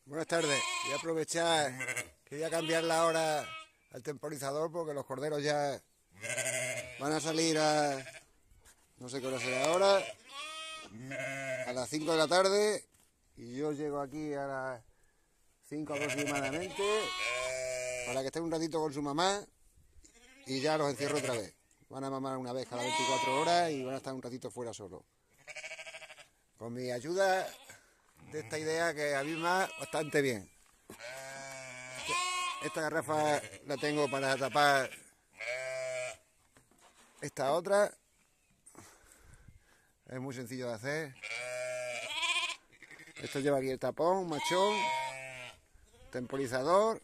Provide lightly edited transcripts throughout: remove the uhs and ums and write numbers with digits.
Buenas tardes. Voy a aprovechar que voy a cambiar la hora al temporizador porque los corderos ya van a salir a... no sé qué hora será ahora. A las 5 de la tarde. Y yo llego aquí a las 5 aproximadamente para que estén un ratito con su mamá y ya los encierro otra vez. Van a mamar una vez cada 24 horas y van a estar un ratito fuera solo. Con mi ayuda de esta idea que a mí me va bastante bien. Esta garrafa la tengo para tapar esta otra. Es muy sencillo de hacer. Esto lleva aquí el tapón, machón, temporizador,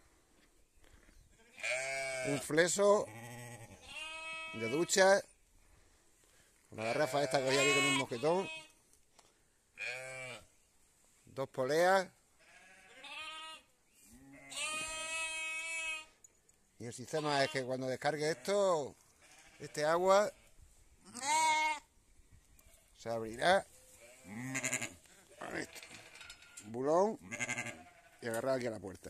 un fleso de ducha, una garrafa esta que voy aquí con un mosquetón, dos poleas y el sistema es que cuando descargue esto, este agua se abrirá con esto, bulón y agarrar aquí a la puerta.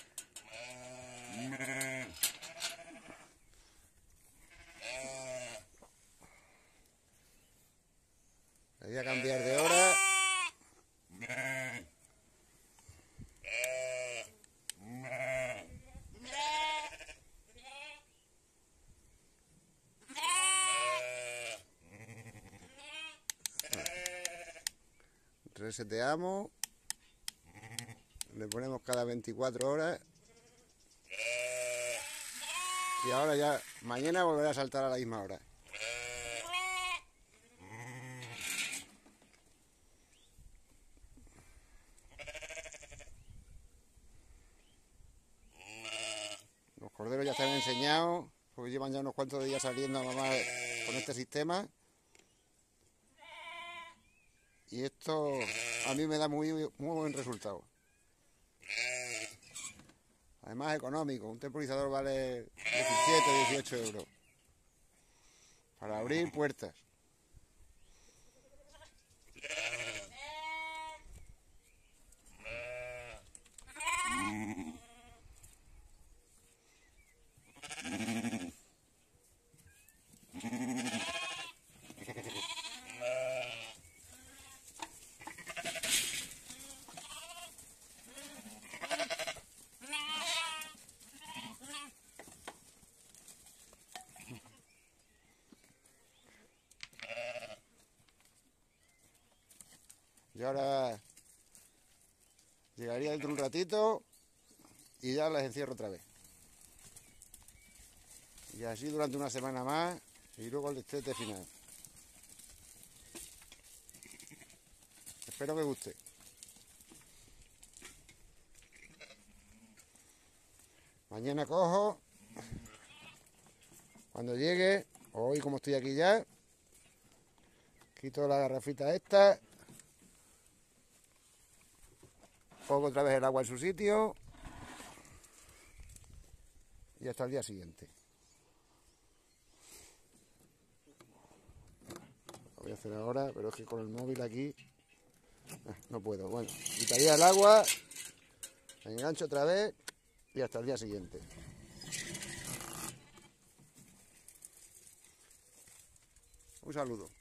Le voy a cambiar de hora. Reseteamos. Le ponemos cada 24 horas. Y ahora ya, mañana volverá a saltar a la misma hora. Los corderos ya están enseñados, porque llevan ya unos cuantos días saliendo a mamar con este sistema. Y esto a mí me da muy buen resultado. Además económico, un temporizador vale 17, 18 euros. Para abrir puertas. Y ahora llegaría dentro de un ratito y ya las encierro otra vez. Y así durante una semana más y luego el destete final. Espero que guste. Mañana cojo, cuando llegue, hoy como estoy aquí ya, quito la garrafita esta, pongo otra vez el agua en su sitio y hasta el día siguiente. Lo voy a hacer ahora, pero es que con el móvil aquí no puedo. Bueno, quitaría el agua, engancho otra vez y hasta el día siguiente. Un saludo.